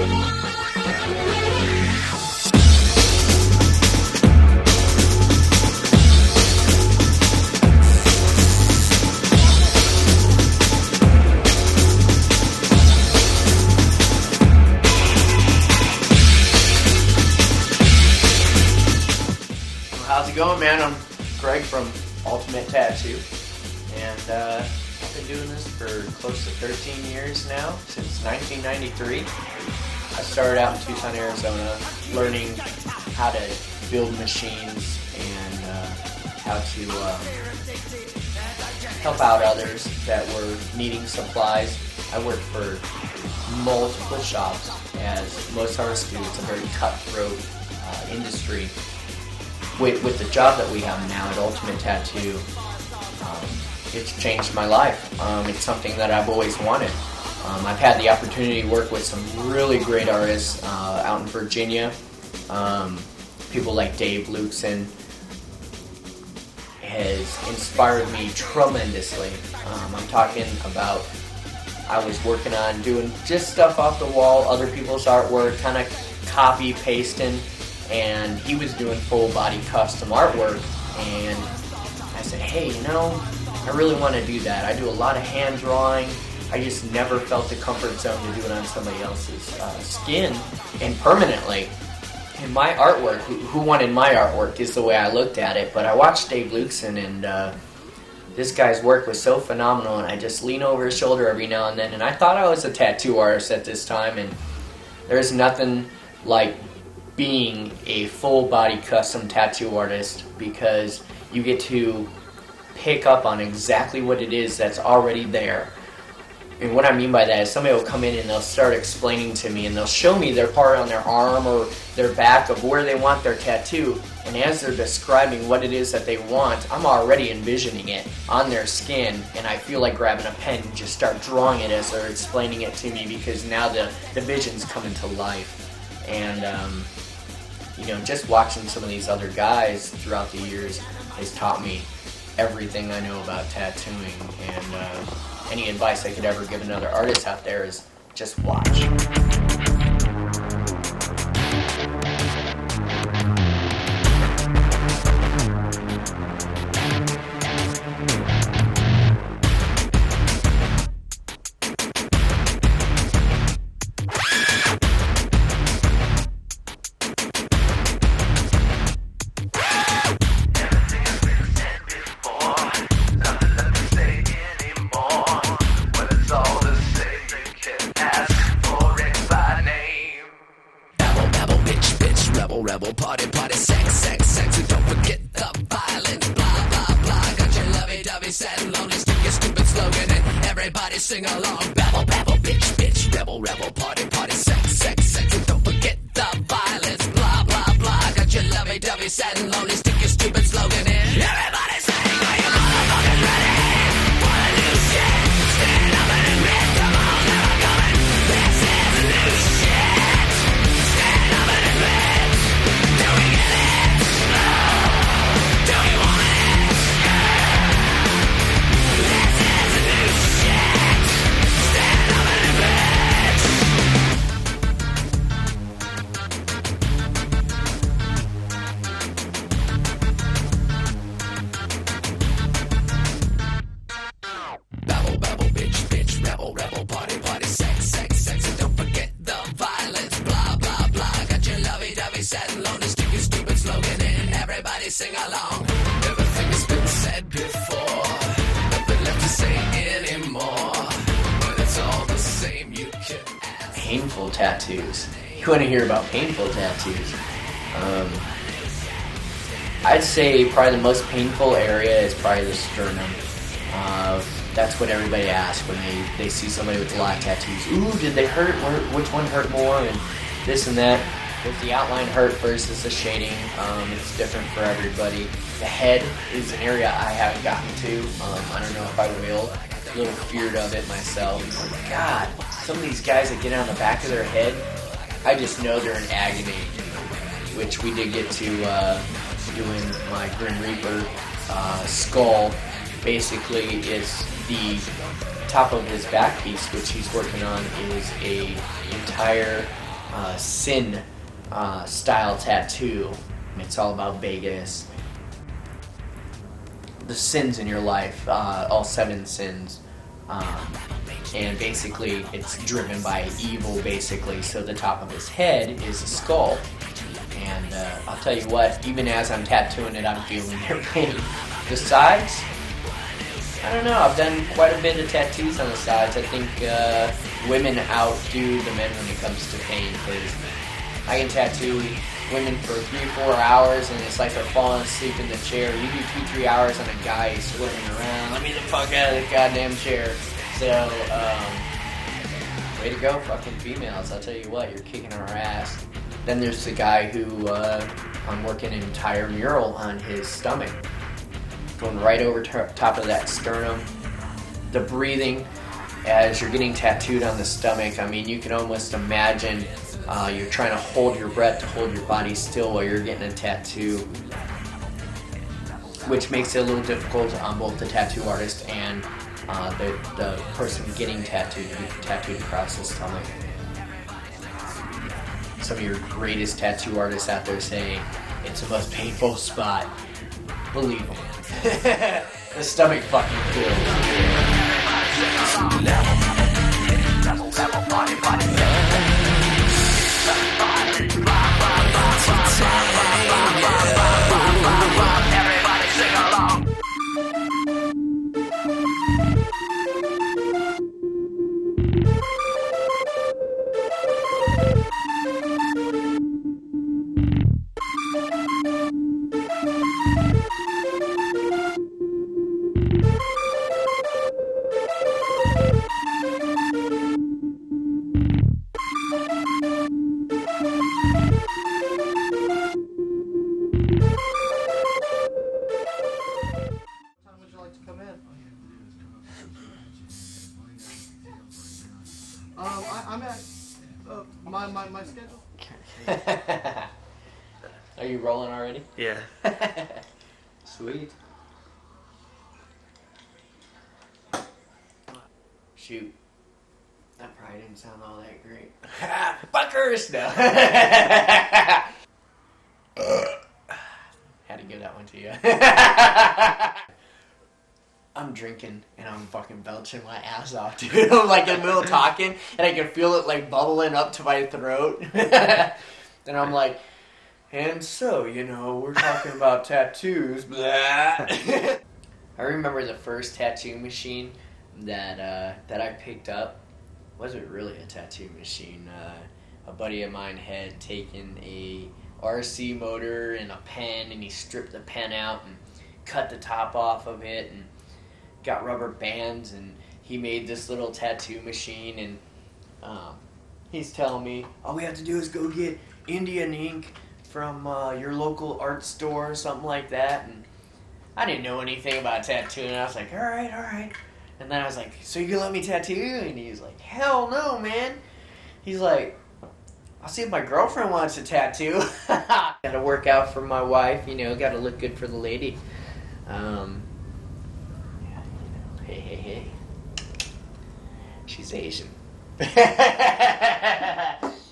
How's it going, man? I'm Greg from Ultimate Tattoo, and I've been doing this for close to 13 years now, since 1993. I started out in Tucson, Arizona, learning how to build machines and how to help out others that were needing supplies. I worked for multiple shops, as most artists do. It's a very cutthroat industry. With the job that we have now at Ultimate Tattoo, it's changed my life. It's something that I've always wanted. I've had the opportunity to work with some really great artists out in Virginia. People like Dave Luxon has inspired me tremendously. I'm talking about, I was working on doing just stuff off the wall, other people's artwork, kind of copy pasting. And he was doing full body custom artwork, and I said, hey, I really want to do that. I do a lot of hand drawing. I just never felt the comfort zone to do it on somebody else's skin and permanently. And my artwork, who wanted my artwork is the way I looked at it, but I watched Dave Luxon, and this guy's work was so phenomenal, and I just lean over his shoulder every now and then, and I thought I was a tattoo artist at this time, and there's nothing like being a full body custom tattoo artist, because you get to pick up on exactly what it is that's already there. And what I mean by that is somebody will come in and they'll start explaining to me, and they'll show me their part on their arm or their back of where they want their tattoo, and as they're describing what it is that they want, I'm already envisioning it on their skin, and I feel like grabbing a pen and just start drawing it as they're explaining it to me, because now the vision's coming to life. And just watching some of these other guys throughout the years has taught me everything I know about tattooing, and any advice I could ever give another artist out there is just watch. Rebel, party, sex, and don't forget the violence, blah, blah, blah. Got your lovey-dovey, sad and lonely, stick your stupid slogan, and everybody sing along. Babble, bitch, rebel, party, sex, and don't forget the violence, blah, blah, blah. Got your lovey-dovey, sad and lonely, stick your stupid slogan, and everybody sing. Are you motherfuckers ready for the new shit? Stand up and admit, come on, never coming. This is the new shit. Stand up and admit. Rebel, party, sex, and don't forget the violence, blah, blah, blah. Got your lovey-dovey, sad and lonely, stick your stupid slogan in, everybody sing along. Everything has been said before, nothing left to say anymore. When it's all the same, you can ask. Painful tattoos. You want to hear about painful tattoos? I'd say probably the most painful area is probably the sternum. That's what everybody asks when they see somebody with a lot of tattoos. Ooh, did they hurt? Which one hurt more? And this and that. If the outline hurt versus the shading, it's different for everybody. The head is an area I haven't gotten to. I don't know if I will. A little feared of it myself. God, some of these guys that get on the back of their head, I just know they're in agony. Which we did get to doing my Grim Reaper skull. Basically, it's the top of his back piece, which he's working on, is a entire sin style tattoo. It's all about Vegas. The sins in your life, all 7 sins. And basically it's driven by evil, basically. So the top of his head is a skull. And I'll tell you what, even as I'm tattooing it, I'm feeling their pain. The sides, I don't know, I've done quite a bit of tattoos on the sides. I think women outdo the men when it comes to pain, because I can tattoo women for 3-4 hours and it's like they're falling asleep in the chair. You do 2-3 hours on a guy who's swimming around, let me the fuck out of the goddamn chair. So, way to go, fucking females. I'll tell you what, you're kicking our ass. Then there's the guy who, I'm working an entire mural on his stomach. Going right over top of that sternum. The breathing as you're getting tattooed on the stomach, I mean, you can almost imagine you're trying to hold your breath, to hold your body still while you're getting a tattoo, which makes it a little difficult on both the tattoo artist and the person getting tattooed across the stomach. Some of your greatest tattoo artists out there say it's the most painful spot. Believe them. The stomach fucking kills. Everybody sing along. I'm at my schedule. Are you rolling already? Yeah. Sweet. Shoot. That probably didn't sound all that great. Fuckers! No. Had to give that one to you. I'm drinking and I'm fucking belching my ass off, dude. I'm like in the middle of talking and I can feel it like bubbling up to my throat. And I'm like, and so, you know, we're talking about tattoos. I remember the first tattoo machine that I picked up. Wasn't really a tattoo machine. A buddy of mine had taken a RC motor and a pen and he stripped the pen out and cut the top off of it and got rubber bands and he made this little tattoo machine and he's telling me all we have to do is go get Indian ink from your local art store or something like that. And I didn't know anything about tattooing. I was like, all right. And then I was like, so you can let me tattoo you? And he's like, hell no, man. He's like, I'll see if my girlfriend wants a tattoo. Gotta work out for my wife, you know, gotta look good for the lady. Hey. She's Asian.